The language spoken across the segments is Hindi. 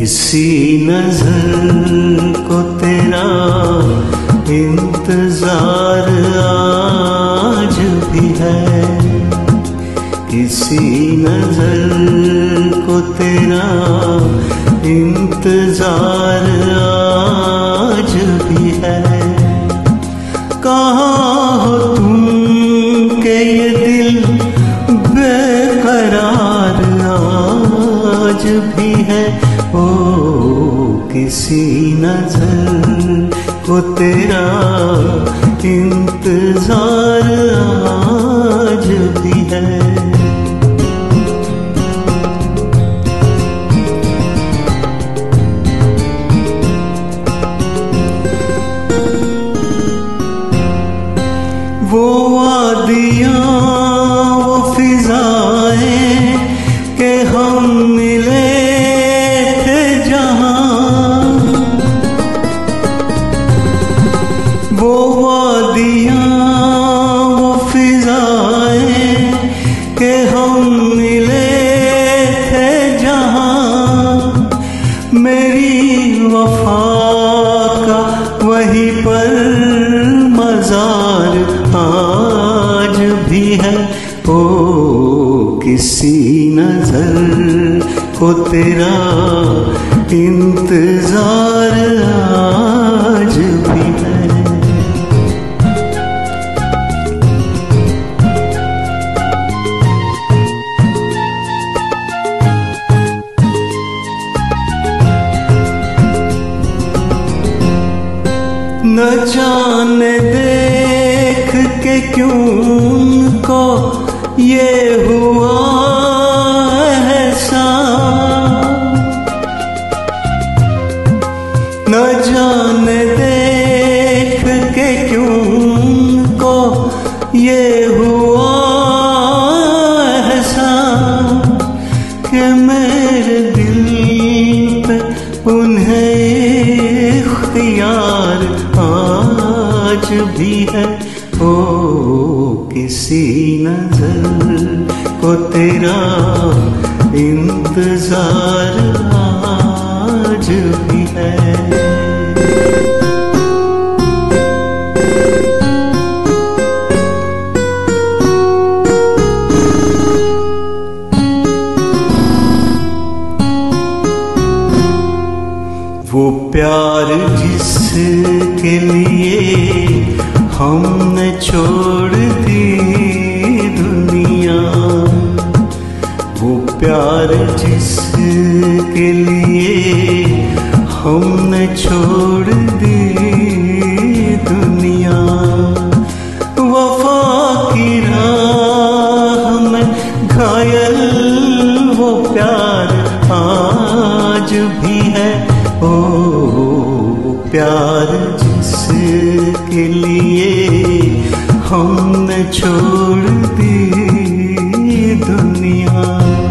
किसी नजर को तेरा इंतजार आज भी है, किसी नजर को तेरा इंतजार आज भी है। कहाँ हो तुम के ये दिल बेकरार आज भी है। ओ किसी नजर को तेरा इंतजार आज भी है। वो वादियाँ वो फिजाएं के हम मिले थे जहाँ, वो वादियाँ वो फिजाएं के हम मिले थे जहाँ, मेरी वफा का वहीं पर मजार आज भी है। ओ किसी नजर को तेरा इंतजार आज भी है। न जाने देख के क्यों उनको ये हुआ ऐसा, न जाने देख के क्यों उनको ये हुआ ऐसा, कि मेरे दिल पे उन्हें इख्तियार आज भी है। ओ किसी नजर को तेरा इंतजार आज भी है। वो प्यार जिसके लिए हमने छोड़ दी दुनिया, वो प्यार जिसके लिए हमने छोड़ दी दुनिया, वफा की राह में घायल वो प्यार आज भी है। ओ प्यार जिसके लिए हमने छोड़ दी दुनिया,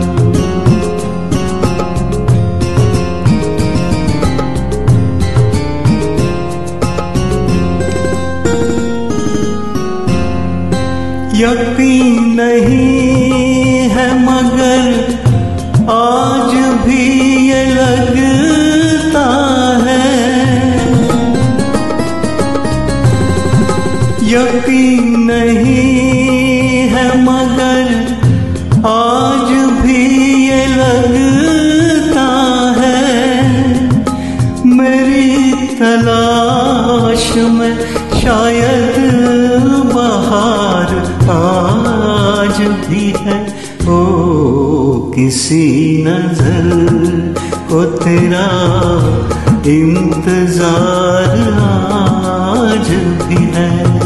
यकीन नहीं है मगर आज भी ये लगता है, यकीन नहीं है मगर आज भी ये लगता है, मेरी तलाश में शायद बहार आज भी है। ओ किसी नजर को तेरा इंतजार आज भी है।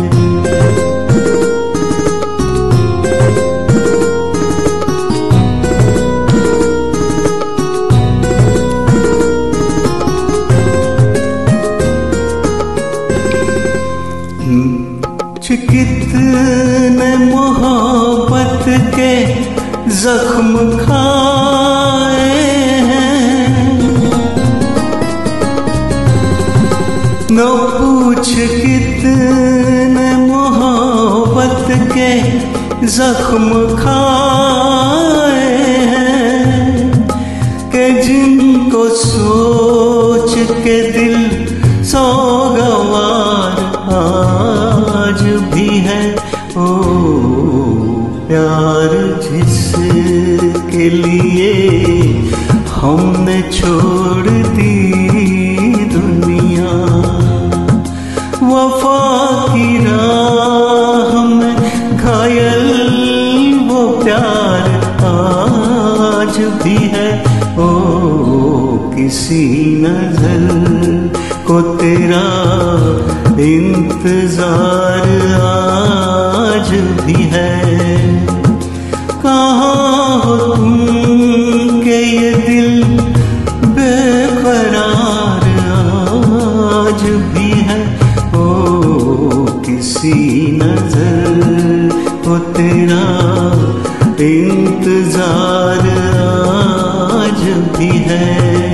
कितने मोहब्बत के जख्म खाए हैं, न पूछ कितने मोहब्बत के जख्म खाए हैं, कि जिनको सो हमने छोड़ दी दुनिया। वफा की राह में घायल वो प्यार आज भी है। ओ किसी नजर को तेरा इंतजार आज भी है। कहाँ हो तुम के ये दिल बेकरार आज भी है। ओ किसी नजर को तेरा इंतजार आज भी है।